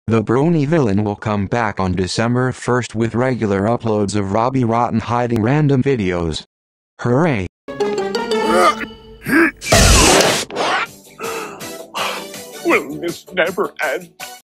TheBronyVillain will come back on December 1st with regular uploads of Robbie Rotten hiding random videos. Hooray! Will this never end?